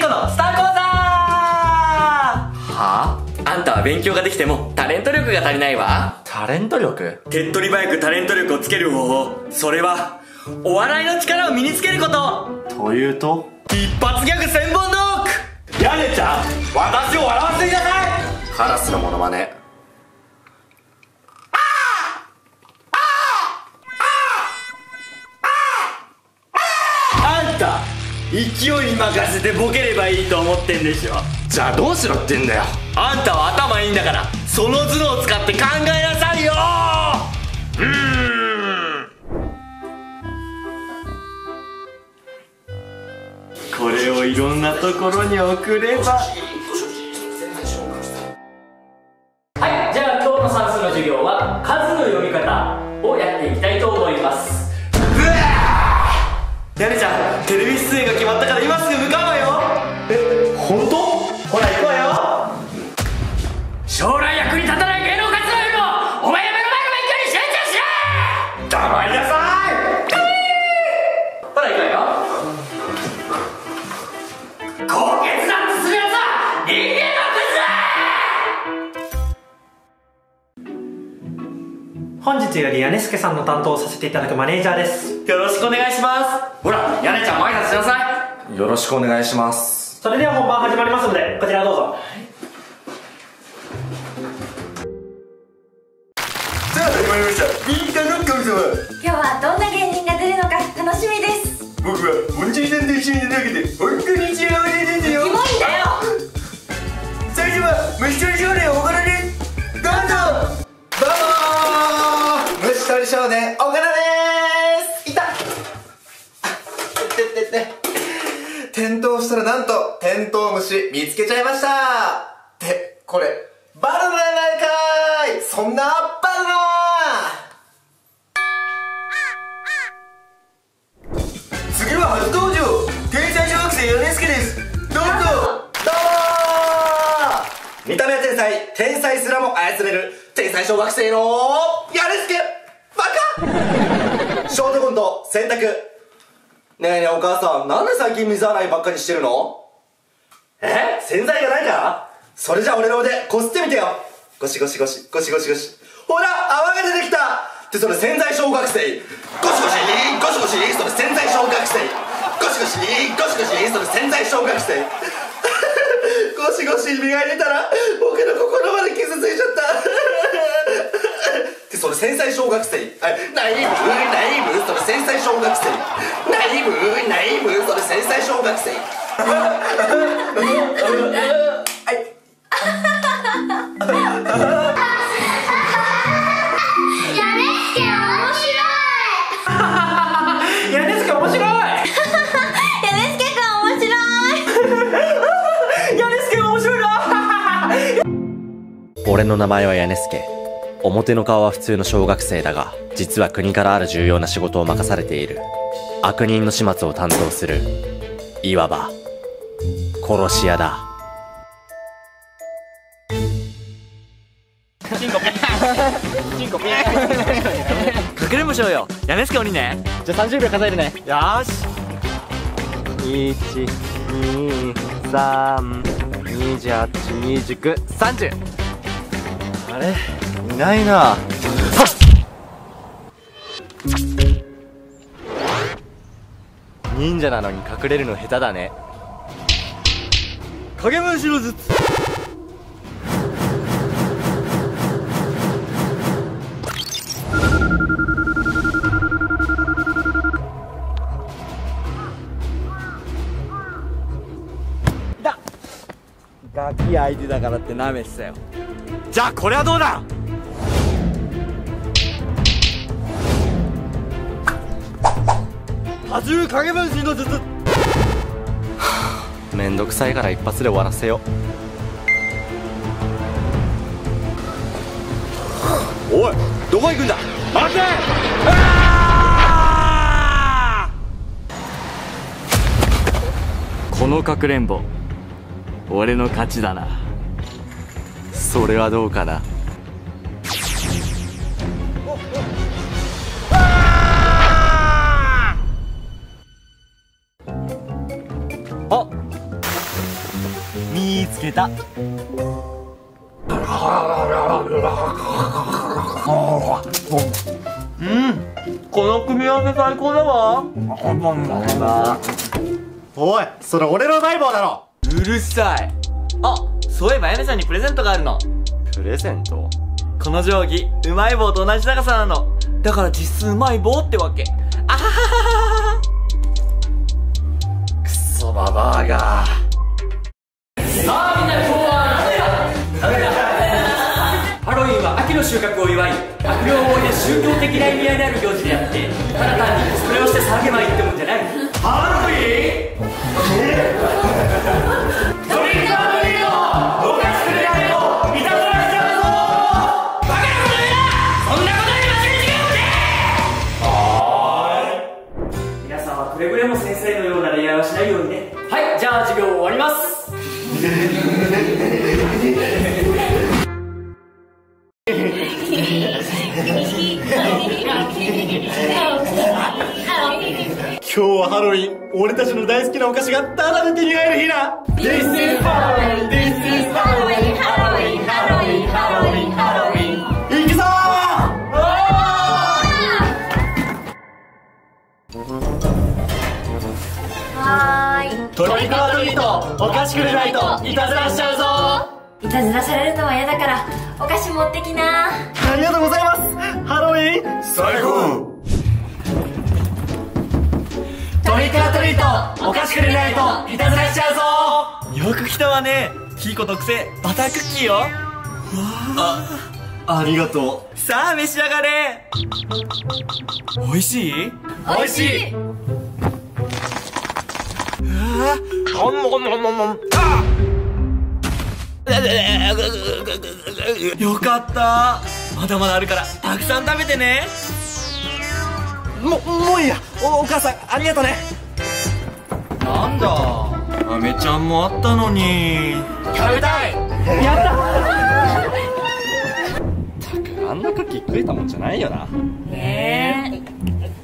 トのスター講座。はあ？あんたは勉強ができてもタレント力が足りないわ。タレント力？手っ取り早くタレント力をつける方法、それはお笑いの力を身につけること。というと？一発ギャグ千本ノック。ヤネちゃん、私を笑わせてください。カラスのモノマネ。あんた勢いに任せてボケればいいと思ってんでしょ。じゃあどうしろってんだよ。あんたは頭いいんだからその頭脳を使って考えなさいよ。これをいろんなところに送れば。はい、じゃあ今日の算数の授業は数の読み方をやっていきたいと思います。ヤネちゃん、テレビ出演が決まったから今すぐ向かうわよ。え、本当？ほら行くわよ。将来役に立たない芸能活動よりもお前は目の前の勉強に集中しろ。黙りなさい。ほら行くわよ。高血圧するやつは人間のクズ。 本日より屋根助さんの担当をさせていただくマネージャーです。 よろしくお願いします。ほら、ヤネちゃんも挨拶しなさい。 よろしくお願いします。 それでは本番始まりますので、こちらどうぞ。 さあ始まりました。忍者の神様。 今日はどんな芸人が出るのか楽しみです。 僕は本当にさんと一緒に出るだけで本当に幸せですよ。 キモいんだよ。 それでは虫取り少年岡田です。どうぞ。 どうもー、虫取り少年岡田でーす。いた。テントウしたらなんとテントウムシ見つけちゃいました。ってこれバナナやないかーい。そんなバナナ。 次は初登場、天才小学生米助です。どうぞ。 どうもー、見た目は天才、天才すらも操れる天才小学生のやるすけバカショートコント選択。ねえねえお母さん、なんで最近水洗いばっかりしてるの？洗剤がないから？それじゃあ俺の腕こすってみてよ。ゴシゴシゴシゴシゴシゴシ。ほら泡が出てきたってそれ潜在小学生。ゴシゴシゴシゴシそれ潜在小学生。ゴシゴシゴシゴシそれ潜在小学生。ゴシゴシ磨いてたら僕の心まで傷ついちゃったってそれ繊細小学生。ナイーブナイーブそれ繊細小学生。ナイーブナイーブそれ繊細小学生。 俺の名前は屋根助。表の顔は普通の小学生だが、実は国からある重要な仕事を任されている。悪人の始末を担当する、いわば殺し屋だ。 かくれんぼしようよ。屋根助鬼ね。 じゃあ30秒数えるね。 よーし。 1、2、3、28、29、30。あれ、いないな。忍者なのに隠れるの下手だね。 影分身の術。 ガキ相手だからってなめてたよ。 じゃあこれはどうだ。多重影分身の術。 めんどくさいから一発で終わらせよう。おい、どこ行くんだ。待て。このかくれんぼ俺の勝ちだな。 それはどうかな。 見つけた。この組み合わせ最高だわ。 おい、それ俺の大棒だろ。 うるさい。あ、そういえばやめさんにプレゼントがあるの。 プレゼント？ この定規、うまい棒と同じ高さなの。だから実質うまい棒ってわけ。あははは。 クソババアが。 さあみんな、今日は何だ。ハロウィンは秋の収穫を祝い、悪霊を追いで宗教的な意味合いである行事であって、ただ単にコスプレをして騒げばいいってもんじゃない。ハロウィン？トリックオアトリート、お菓子くれないといたずらしちゃうぞ。バカなこと言うな。そんなことに間違い違うね。皆さんはくれぐれも先生のような恋愛はしないようにね。はい、じゃあ授業終わります。 今日はハロウィン、俺たちの大好きなお菓子がタダで手に入る日だ。 This is Halloween, This is Halloween, Halloween, Halloween, Halloween, Halloween。 行くぞはーい。 トリックオアトリート、お菓子くれないといたずらしちゃうぞ。 いたずらされるのは嫌だからお菓子持ってきな。 ありがとうございます。ハロウィン最高。トリックオアトリート、お菓子くれないといたずらしちゃうぞ。 よく来たわね。キイコ特製バタークッキーよ。 ありがとう。 さあ召し上がれ。おいしい？ おいしい。 よかった。まだまだあるからたくさん食べてね。 もういいや。お母さんありがとね。 なんだ、アメちゃんもあったのに。 食べたい。 あんなクッキー食えたもんじゃないよな。 ねえ。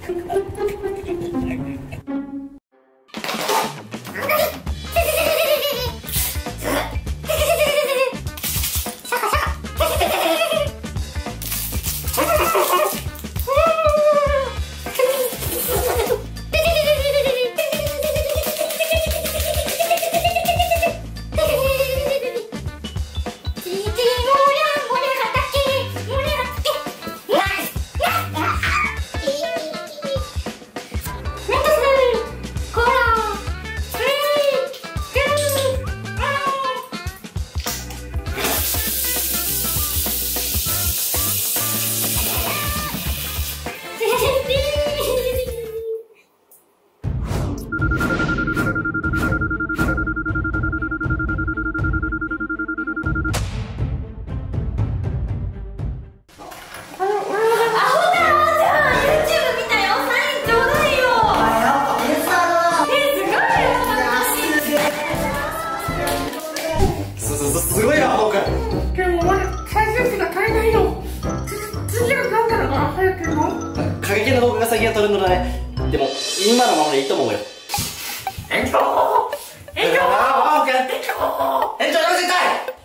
すごいな、僕。 でもまだ再生数が足りないよ。次は何なのか早くの。 過激な動画が先がトレンドだね。でも今のままでいいと思うよ。 園長園長園長やめて痛い。園長やめて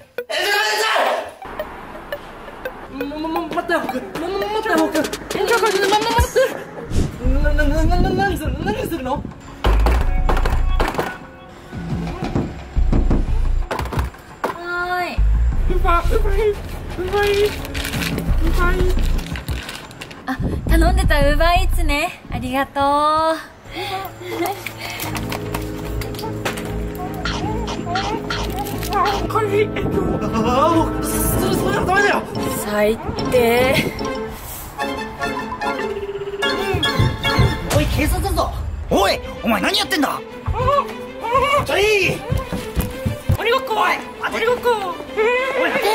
痛い。 待ってよ僕。待ってよ僕。園長待って。何するの？ はーい。 うまい。 あ、頼んでたウーバーイーツね。ありがとう。 それはダメだよ。 最低。 おい、警察だぞ。おい、お前何やってんだ。ちょい。 鬼ごっこ。鬼ごっこ。 おい、待て。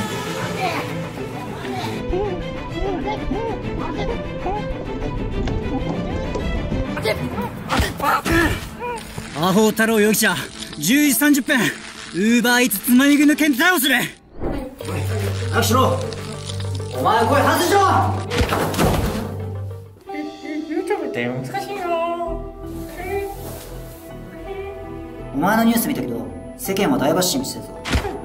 アホ太郎容疑者、10時30分、ウーバーイーツつまみ食いの件で逮捕する。 早くしろ。お前声外しろ。 YouTube って難しいよ。 お前のニュース見たけど、 世間は大バッシングしてるぞ。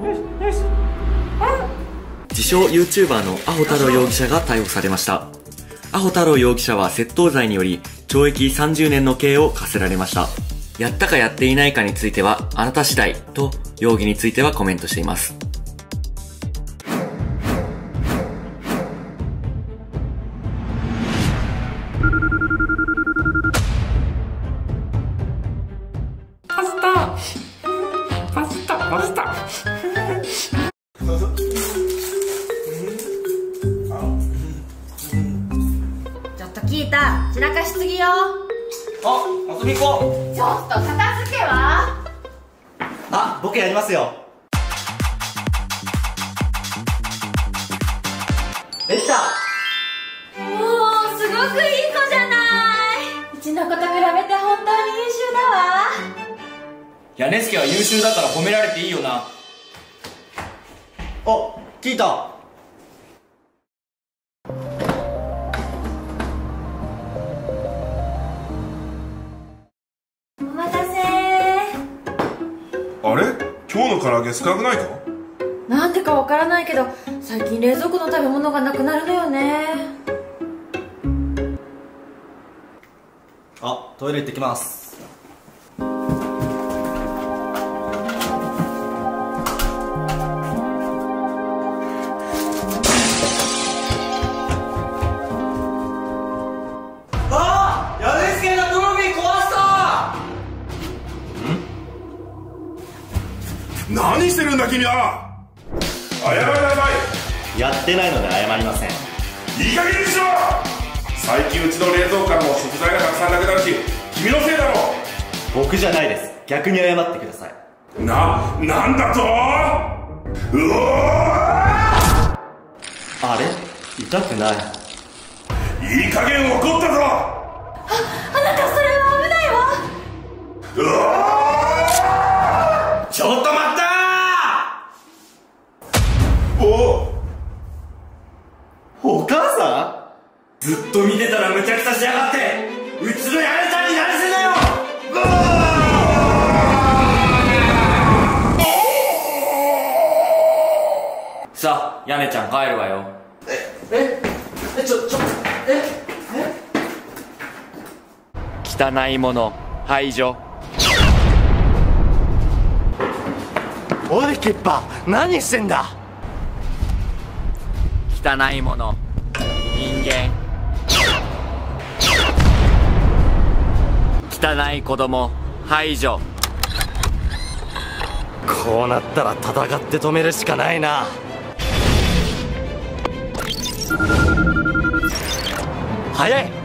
自称 YouTuber のアホ太郎容疑者が逮捕されました。アホ太郎容疑者は窃盗罪により懲役30年の刑を課せられました。やったかやっていないかについてはあなた次第と容疑についてはコメントしています。 パスタちょっと聞いた。散らかしすぎよ。 遊び行こう。 ちょっと片付けは？ 僕やりますよ。できた。 もうすごくいい子じゃない。うちの子と比べて本当に優秀だわ。 屋根助は優秀だから褒められていいよな。 聞いた。 お待たせ。 あれ？今日の唐揚げ少なくないか？ なんでかわからないけど最近冷蔵庫の食べ物がなくなるのよね。 トイレ行ってきます。 何してるんだ君は！謝りなさい。やってないので謝りません。 い。いい加減にしろ！最近うちの冷蔵庫からも食材がたくさんなくなるし、君のせいだろ！ 僕じゃないです。逆に謝ってください。 なんだと？うおー！ あれ？痛くない。 いい加減怒ったぞ！ あなたそれは危ないわ。 うおー！ ちょっと待ったー！ お母さー！ずっと見てたら無茶苦茶しやがって、うちの屋根ちゃんに何すんだよ！さあ、屋根ちゃん帰るわよ。汚いもの排除。 おいキッパ、何してんだ？ 汚いもの人間、汚い子供排除。 こうなったら戦って止めるしかないな。早い。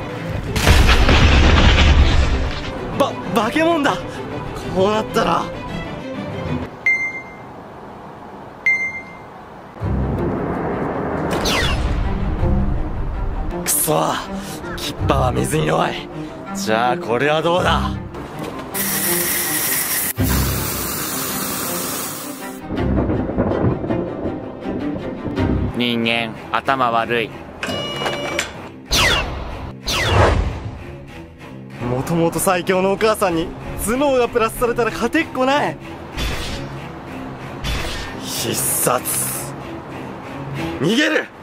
化け物だ。こうなったらくそ、キッパは水に弱い。じゃあこれはどうだ。 人間頭悪い。 もともと最強のお母さんに頭脳がプラスされたら勝てっこない。必殺逃げる。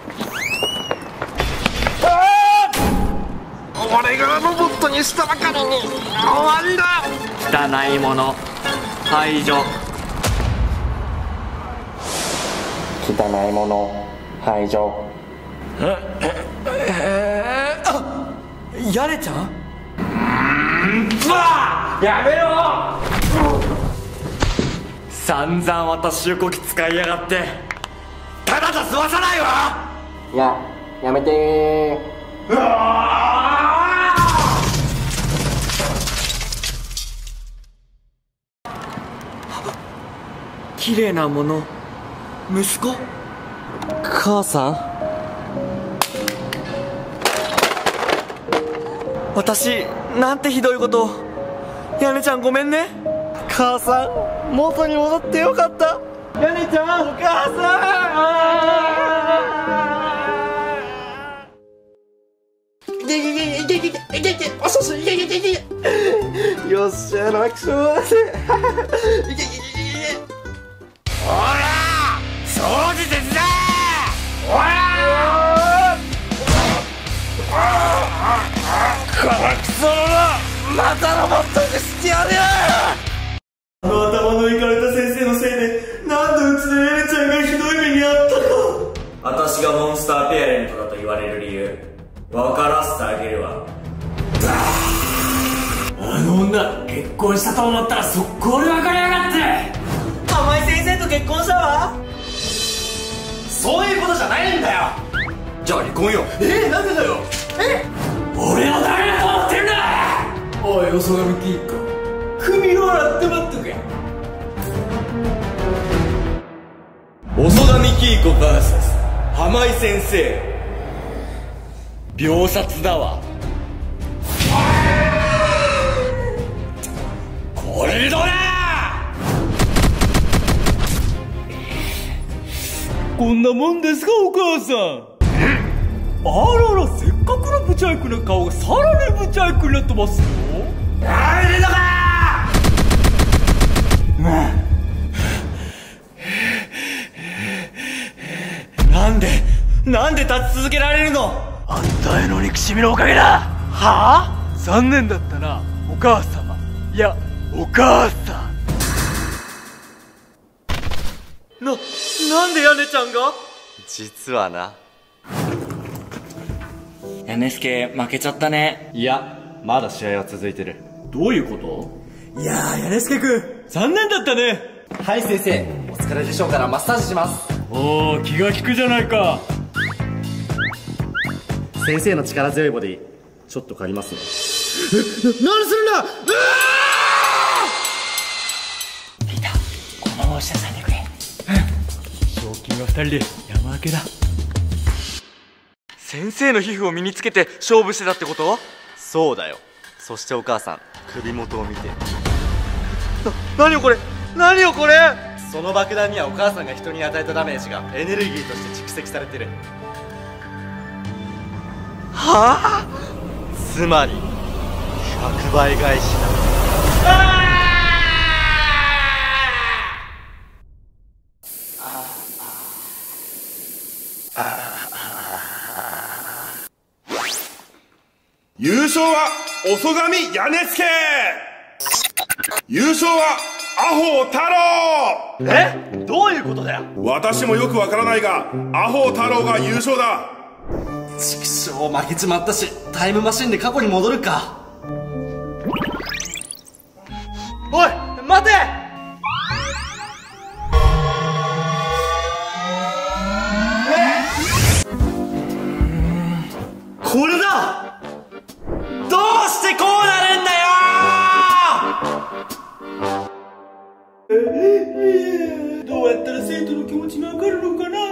俺がロボットにしたばかりに終わりだ。 汚いもの排除。 汚いもの排除。 やれちゃん？やめろ！散々私をこき使いやがって、ただじゃ済まさないわ！ やめてー。 綺麗なもの、息子？ 母さん？ 私なんてひどいことを。屋根ちゃんごめんね。 母さん、元に戻ってよかった。屋根ちゃん、お母さん。よっしゃ、楽勝だぜ。 またロボットにしてやるよ。 あの頭のいかれた先生のせいで何度うちのエレちゃんがひどい目にあったか。私がモンスターペアレントだと言われる理由分からせてあげるわ。あの女結婚したと思ったら速攻で別れやがって。甘い先生と結婚したわ。 そういうことじゃないんだよ。じゃあ離婚よ。 なんでだよ。俺の誰だと思ってるんだ。おい、よそがみキーか首を洗って待っとけ。細神キーコ VS 浜井先生、秒殺だわ。これでどうだ。こんなもんですかお母さん。あらら、せっかくのブチャイクな顔がさらにブチャイクになってますよ。やめるのか。なんで立ち続けられるの。あんたへの憎しみのおかげだ。はあ、残念だったなお母様。いやお母さん。なんで屋根ちゃんが。 実はな。 屋根助負けちゃったね。 いや、まだ試合は続いてる。 どういうこと。いやー、屋根助くん残念だったね。 はい先生、お疲れでしょうからマッサージします。 おお、気が利くじゃないか。 先生の力強いボディちょっと借りますね。 何するんだ。リーダー、このまま押し出さないでくれ。賞金は2人で山分けだ。先生の皮膚を身につけて勝負してたってこと。 そうだよ。そしてお母さん、首元を見て。 何よこれ。何よこれ。 その爆弾にはお母さんが人に与えたダメージがエネルギーとして蓄積されてる。 はあ。 つまり100倍返しだ。 優勝は遅神屋根助。優勝はアホ太郎。 どういうことだよ。 私もよくわからないがアホ太郎が優勝だ。 畜生、負けちまったしタイムマシンで過去に戻るか。 おい待て。これだ。どうしてこうなるんだよ。どうやったら生徒の気持ちがわかるのかな。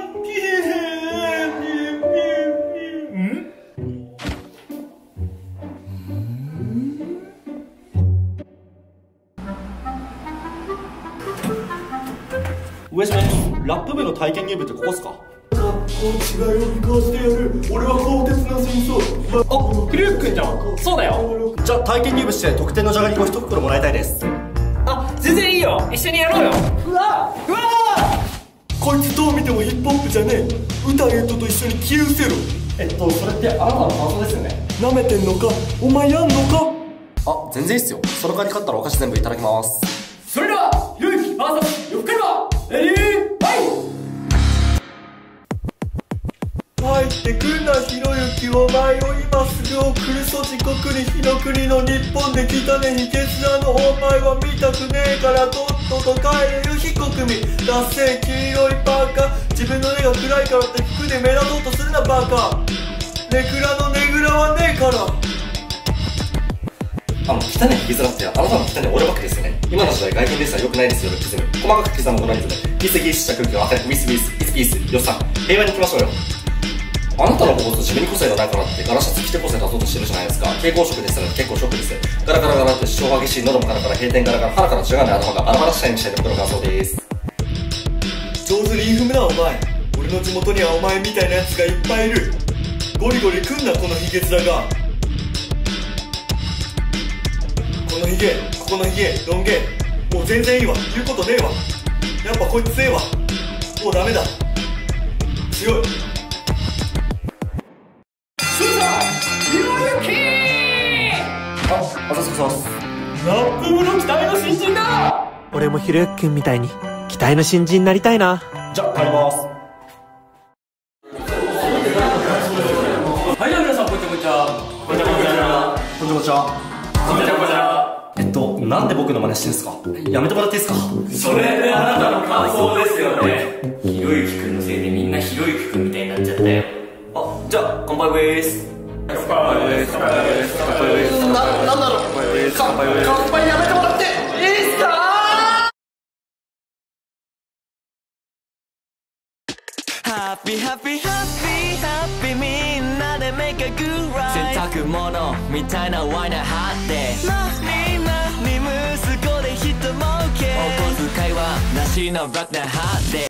上島、ラップ部の体験入部ってここっすか。 学校違いを見返してやる。俺は鋼鉄な戦争。 あ、クリュウ君じゃん。そうだよ。じゃあ体験入部して特典のじゃがりこ1袋もらいたいです。 あ、全然いいよ。一緒にやろうよ。 うわこいつどう見てもヒップホップじゃねえ。歌ネットと一緒に消え失せろ。 それってあなたの感想ですよね。 なめてんのか。お前やんのか。 あ、全然いいっすよ。その代わり勝ったらお菓子全部いただきます。 それでは、ひろゆき VS よふかるはレディーファイト。 入ってくんなひろゆき。お前を今すぐ送るぞ地獄に。火の国の日本で来たね秘訣なの。お前は見たくねえからとっとと帰れよ非国民。ダッセー黄色いバカ。自分の根が暗いからって服で目立とうとするなバカ。ネクラのネグラはねえから。 汚いヒゲ面ってあなたの汚い俺ばっかりですよね。今の時代外見レースは良くないですよ。ルッキズム細かく刻むこのリズムギスギスした空気を与えウィスウィスイスピース予算平和に行きましょうよ。あなたのここ自分に個性がないからってガラシャツ着て個性出そうとしてるじゃないですか。蛍光色ですので結構ショックです。ガラガラガラって主張激しい喉もガラガラ閉店ガラガラ腹から血がね頭がバラバラしたいにしたいところがそうです。 上手に言い踏むなお前。俺の地元にはお前みたいなやつがいっぱいいる。ゴリゴリ組んなこの秘訣だが。このヒゲ、ここのヒゲ、ロン毛もう全然いいわ。言うことねえわ。やっぱこいつ強えわ。もうダメだ。強い。 ひろゆき。 あざすざす。 ラップ部の期待の新人だ。 俺もひろゆきくんみたいに期待の新人になりたいな。 じゃあ帰ります。 はい、じゃあ皆さん、こんにちは。こんにちは。 こんにちは。なんで僕の真似してんすか？やめてもらっていいですか？ それであなたの感想ですよね。ひろゆきくんのせいでみんなひろゆきくんみたいになっちゃったよ。あ、じゃあ乾杯です。乾杯です。乾杯です。乾杯です。 なんだろう。乾杯やめてもらっていいですか？ ハッピーハッピーハッピーハッピーみんなでメイクグッライ洗濯物みたいなワイナー張って息子で人儲けお小遣いはなしのバカなハッて